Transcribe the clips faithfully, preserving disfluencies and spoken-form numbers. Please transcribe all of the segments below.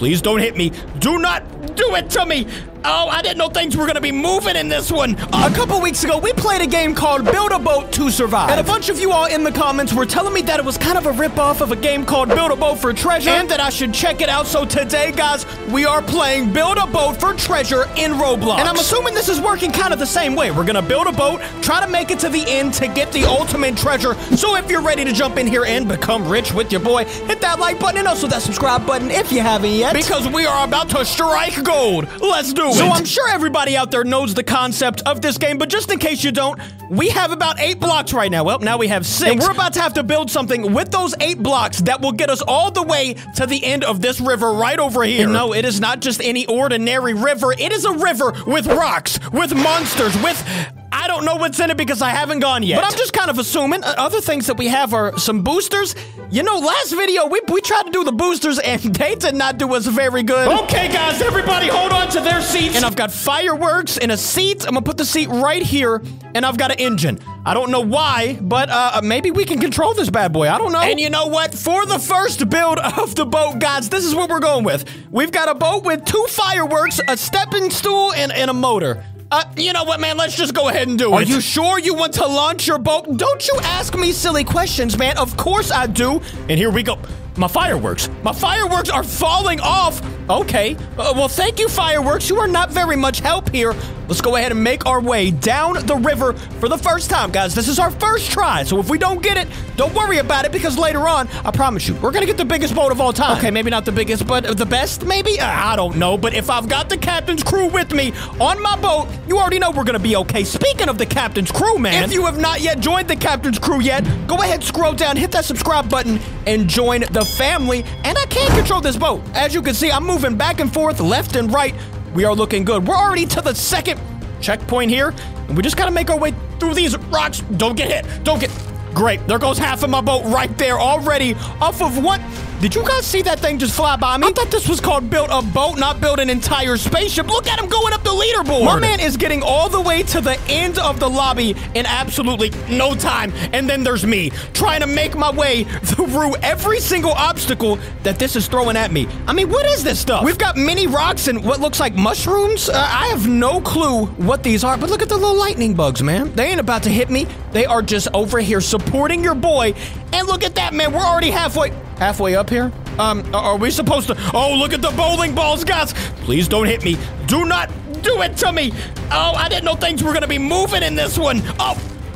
Please don't hit me. Do not do it to me. Oh, I didn't know things were gonna be moving in this one. Uh, a couple weeks ago, we played a game called Build a Boat to Survive. And a bunch of you all in the comments were telling me that it was kind of a ripoff of a game called Build a Boat for Treasure, and that I should check it out. So today, guys, we are playing Build a Boat for Treasure in Roblox. And I'm assuming this is working kind of the same way. We're gonna build a boat, try to make it to the end to get the ultimate treasure. So if you're ready to jump in here and become rich with your boy, hit that like button and also that subscribe button if you haven't yet. Because we are about to strike gold. Let's do it. So I'm sure everybody out there knows the concept of this game, but just in case you don't, we have about eight blocks right now. Well, now we have six. And we're about to have to build something with those eight blocks that will get us all the way to the end of this river right over here. And no, it is not just any ordinary river. It is a river with rocks, with monsters, with... I don't know what's in it because I haven't gone yet. But I'm just kind of assuming. Uh, other things that we have are some boosters. You know, last video, we, we tried to do the boosters, and they did not do us very good. Okay, guys, everybody hold on to their seats. And I've got fireworks and a seat. I'm gonna put the seat right here, and I've got an engine. I don't know why, but uh, maybe we can control this bad boy. I don't know. And you know what? For the first build of the boat, guys, this is what we're going with. We've got a boat with two fireworks, a stepping stool, and, and a motor. Uh, you know what, man? Let's just go ahead and do it. Are you sure you want to launch your boat? Don't you ask me silly questions, man. Of course I do. And here we go. My fireworks. My fireworks are falling off. Okay. Uh, well, thank you, fireworks. You are not very much help here. Let's go ahead and make our way down the river for the first time, guys. This is our first try, so if we don't get it, don't worry about it, because later on, I promise you, we're gonna get the biggest boat of all time. Okay, maybe not the biggest, but the best, maybe? Uh, I don't know, but if I've got the captain's crew with me on my boat, you already know we're gonna be okay. Speaking of the captain's crew, man, if you have not yet joined the captain's crew yet, go ahead, scroll down, hit that subscribe button, and join the family. And I can't control this boat. As you can see, I'm moving back and forth, left and right. We are looking good. We're already to the second checkpoint here, and we just gotta make our way through these rocks. Don't get hit. Don't get... Great. There goes half of my boat right there already off of one... Did you guys see that thing just fly by me? I thought this was called build a boat, not build an entire spaceship. Look at him going up the leaderboard. My man is getting all the way to the end of the lobby in absolutely no time. And then there's me trying to make my way through every single obstacle that this is throwing at me. I mean, what is this stuff? We've got mini rocks and what looks like mushrooms. Uh, I have no clue what these are, but look at the little lightning bugs, man. They ain't about to hit me. They are just over here supporting your boy. And look at that, man. We're already halfway... Halfway up here? Um, are we supposed to... Oh, look at the bowling balls, guys. Please don't hit me. Do not do it to me. Oh, I didn't know things were gonna be moving in this one. Oh,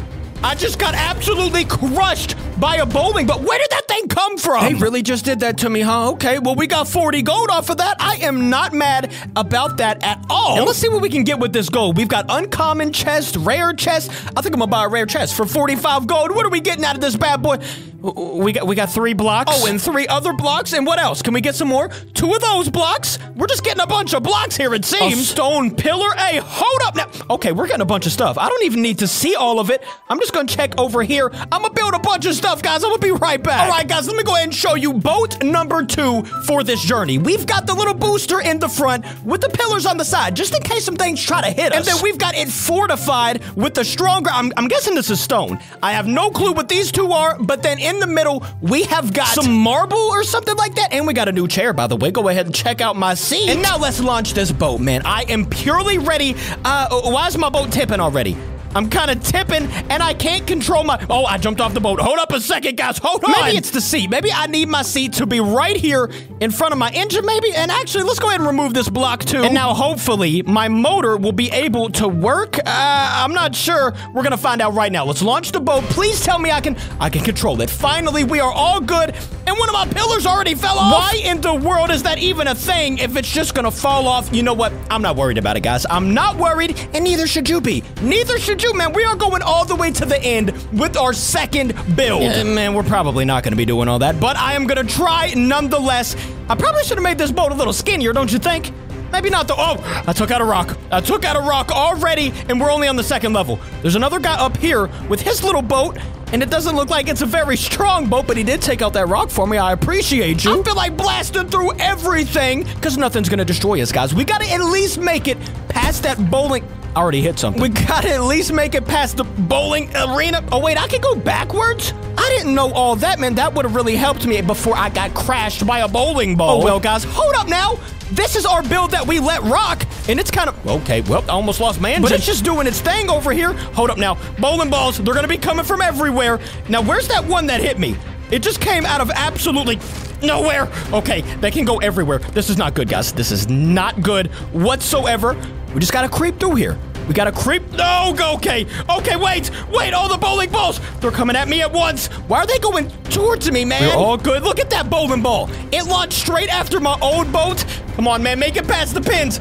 I just got absolutely crushed by a bowling ball. Where did that thing come from? They really just did that to me, huh? Okay, well, we got forty gold off of that. I am not mad about that at all. And let's see what we can get with this gold. We've got uncommon chest, rare chest. I think I'm gonna buy a rare chest for forty-five gold. What are we getting out of this bad boy? We got we got three blocks. Oh, and three other blocks. And what else? Can we get some more? Two of those blocks. We're just getting a bunch of blocks here, it seems. A stone pillar. Hey, hold up now. Okay, we're getting a bunch of stuff. I don't even need to see all of it. I'm just gonna check over here. I'm gonna build a bunch of stuff, guys. I'm gonna be right back. All right, guys, let me go ahead and show you boat number two for this journey. We've got the little booster in the front with the pillars on the side, just in case some things try to hit us. And then we've got it fortified with the stronger. I'm, I'm guessing this is stone. I have no clue what these two are, but then in the middle, we have got some marble or something like that. And we got a new chair, by the way. Go ahead and check out my seat. And now let's launch this boat, man. I am purely ready. Uh, why is my boat tipping already? I'm kind of tipping, and I can't control my... Oh, I jumped off the boat. Hold up a second, guys. Hold on. Maybe it's the seat. Maybe I need my seat to be right here in front of my engine, maybe. And actually, let's go ahead and remove this block, too. And now, hopefully, my motor will be able to work. Uh, I'm not sure. We're going to find out right now. Let's launch the boat. Please tell me I can I can control it. Finally, we are all good. And one of my pillars already fell off. Why in the world is that even a thing if it's just going to fall off? You know what? I'm not worried about it, guys. I'm not worried, and neither should you be. Neither should you. Man, we are going all the way to the end with our second build. Yeah, man, we're probably not going to be doing all that, but I am going to try nonetheless. I probably should have made this boat a little skinnier, don't you think? Maybe not the... Oh, I took out a rock. I took out a rock already, and we're only on the second level. There's another guy up here with his little boat, and it doesn't look like it's a very strong boat, but he did take out that rock for me. I appreciate you. I feel like blasting through everything, because nothing's going to destroy us, guys. We got to at least make it past that bowling... I already hit something. We gotta at least make it past the bowling arena. Oh, wait, I can go backwards? I didn't know all that, man. That would have really helped me before I got crashed by a bowling ball. Oh, well, guys, hold up now. This is our build that we let rock, and it's kind of... Okay, well, I almost lost my engine. But it's just doing its thing over here. Hold up now. Bowling balls, they're gonna be coming from everywhere. Now, where's that one that hit me? It just came out of absolutely nowhere. Okay, they can go everywhere. This is not good, guys. This is not good whatsoever. We just gotta creep through here. We gotta creep. No, go. Okay. Okay, wait. Wait, all the bowling balls. They're coming at me at once. Why are they going towards me, man? We're all good. Look at that bowling ball. It launched straight after my old boat. Come on, man. Make it past the pins.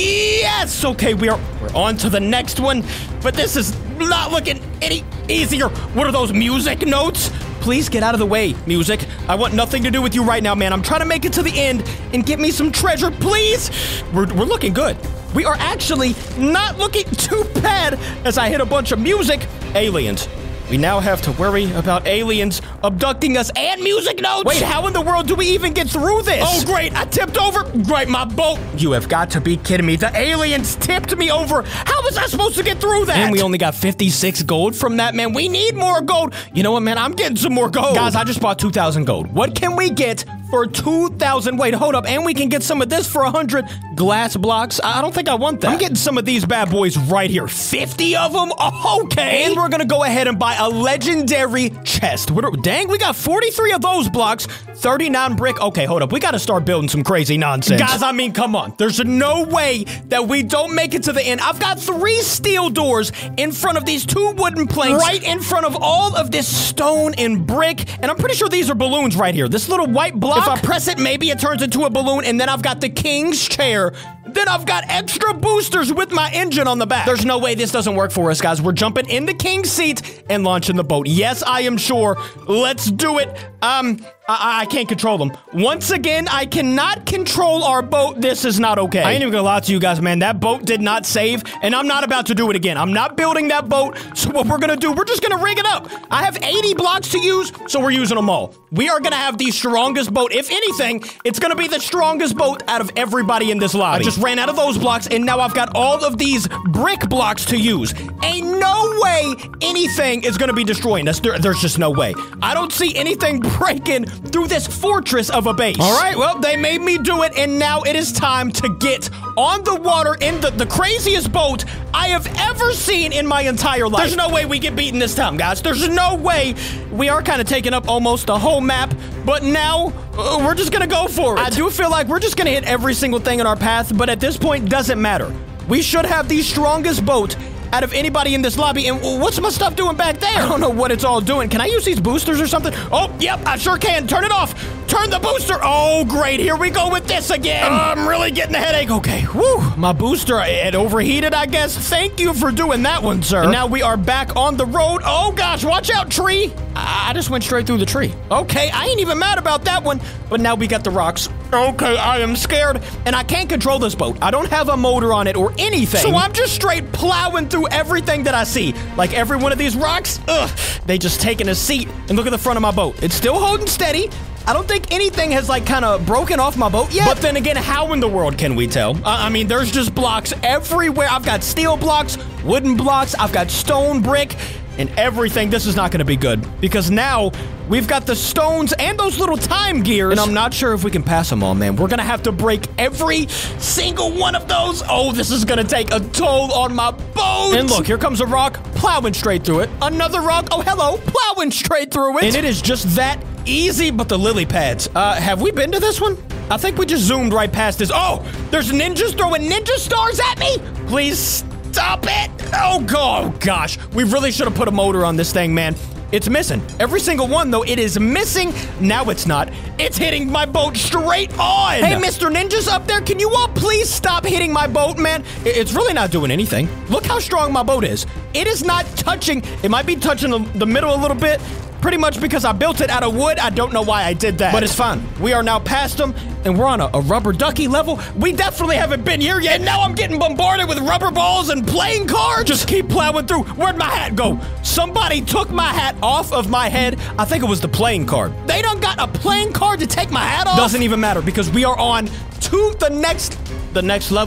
Yes. Okay, we are we're on to the next one. But this is not looking any easier. What are those music notes? Please get out of the way, music. I want nothing to do with you right now, man. I'm trying to make it to the end and get me some treasure, please. We're, we're looking good. We are actually not looking too bad as I hit a bunch of music. Aliens. We now have to worry about aliens abducting us and music notes. Wait, how in the world do we even get through this? Oh, great. I tipped over. Great, my boat. You have got to be kidding me. The aliens tipped me over. How was I supposed to get through that? And we only got fifty-six gold from that, man. We need more gold. You know what, man? I'm getting some more gold. Guys, I just bought two thousand gold. What can we get for two thousand? Wait, hold up. And we can get some of this for one hundred glass blocks. I don't think I want that. I'm getting some of these bad boys right here. fifty of them? Okay. And we're going to go ahead and buy a legendary chest. What are, dang, we got forty-three of those blocks. thirty-nine brick. Okay, hold up. We got to start building some crazy nonsense. Guys, I mean, come on. There's no way that we don't make it to the end. I've got three steel doors in front of these two wooden planks, right in front of all of this stone and brick. And I'm pretty sure these are balloons right here. This little white block. If I press it, maybe it turns into a balloon, and then I've got the king's chair. Then I've got extra boosters with my engine on the back. There's no way this doesn't work for us, guys. We're jumping in the king's seat and launching the boat. Yes, I am sure. Let's do it. Um, I, I can't control them. Once again, I cannot control our boat. This is not okay. I ain't even gonna lie to you guys, man. That boat did not save, and I'm not about to do it again. I'm not building that boat, so what we're gonna do, we're just gonna rig it up. I have eighty blocks to use, so we're using them all. We are gonna have the strongest boat. If anything, it's gonna be the strongest boat out of everybody in this lobby. I just ran out of those blocks, and now I've got all of these brick blocks to use. Ain't no way anything is gonna be destroying us. There, there's just no way. I don't see anything breaking through this fortress of a base. All right, well, they made me do it, and now it is time to get on the water in the, the craziest boat I have ever seen in my entire life. There's no way we get beaten this time, guys. There's no way. We are kind of taking up almost the whole map, but now uh, we're just gonna go for it. I do feel like we're just gonna hit every single thing in our path, but at this point, doesn't matter. We should have the strongest boat out of anybody in this lobby. And what's my stuff doing back there? I don't know what it's all doing. Can I use these boosters or something? Oh, yep, I sure can. Turn it off. Turn the booster. Oh, great. Here we go with this again. Uh, I'm really getting a headache. Okay. Whew. My booster, it overheated, I guess. Thank you for doing that one, sir. And now we are back on the road. Oh, gosh. Watch out, tree. I just went straight through the tree. Okay, I ain't even mad about that one. But now we got the rocks. Okay, I am scared, and I can't control this boat. I don't have a motor on it or anything. So I'm just straight plowing through everything that I see. Like every one of these rocks, ugh, they just taking a seat. And look at the front of my boat. It's still holding steady. I don't think anything has, like, kind of broken off my boat yet. But then again, how in the world can we tell? Uh, I mean, there's just blocks everywhere. I've got steel blocks, wooden blocks, I've got stone brick, and everything. This is not going to be good. Because now, we've got the stones and those little time gears. And I'm not sure if we can pass them all, man. We're going to have to break every single one of those. Oh, this is going to take a toll on my boat. And look, here comes a rock, plowing straight through it. Another rock, oh, hello, plowing straight through it. And it is just that easy, but the lily pads. Uh, have we been to this one? I think we just zoomed right past this. Oh, there's ninjas throwing ninja stars at me. Please stop it. Oh, God. Oh, gosh. We really should have put a motor on this thing, man. It's missing. Every single one, though, it is missing. Now it's not. It's hitting my boat straight on. Hey, Mister Ninjas up there, can you all please stop hitting my boat, man? It's really not doing anything. Look how strong my boat is. It is not touching. It might be touching the, the middle a little bit. Pretty much because I built it out of wood. I don't know why I did that. But it's fine. We are now past them, and we're on a, a rubber ducky level. We definitely haven't been here yet. And now I'm getting bombarded with rubber balls and playing cards. Just keep plowing through. Where'd my hat go? Somebody took my hat off of my head. I think it was the playing card. They done got a playing card to take my hat off? Doesn't even matter because we are on to the next, the next level.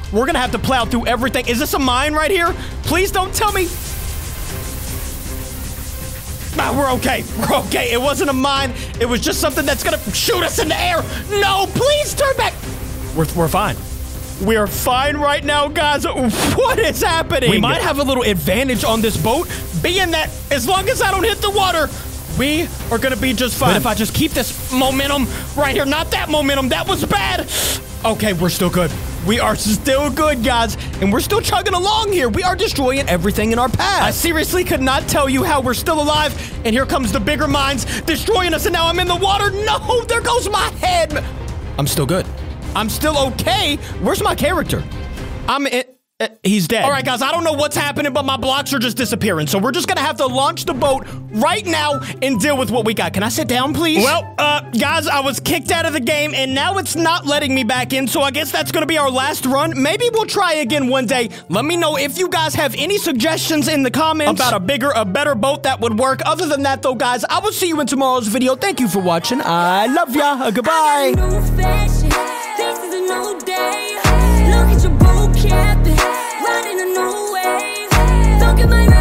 We're gonna have to plow through everything. Is this a mine right here? Please don't tell me. Nah, we're okay. We're okay. It wasn't a mine. It was just something that's gonna shoot us in the air. No, please turn back. We're, we're fine. We are fine right now, guys. What is happening? We might have a little advantage on this boat, being that as long as I don't hit the water, we are gonna be just fine. But if I just keep this momentum right here, not that momentum, that was bad. Okay, we're still good. We are still good, guys, and we're still chugging along here. We are destroying everything in our path. I seriously could not tell you how we're still alive, and here comes the bigger mines destroying us, and now I'm in the water. No, there goes my head. I'm still good. I'm still okay. Where's my character? I'm in. Uh, he's dead. All right, guys, I don't know what's happening, but my blocks are just disappearing. So we're just gonna have to launch the boat right now and deal with what we got. Can I sit down, please? Well, uh, guys, I was kicked out of the game, and now it's not letting me back in, so I guess that's gonna be our last run. Maybe we'll try again one day. Let me know if you guys have any suggestions in the comments about a bigger, a better boat that would work. Other than that, though, guys, I will see you in tomorrow's video. Thank you for watching. I love ya. Goodbye. This is a new day. Look at your boat, Capi. Riding a new wave. Don't get my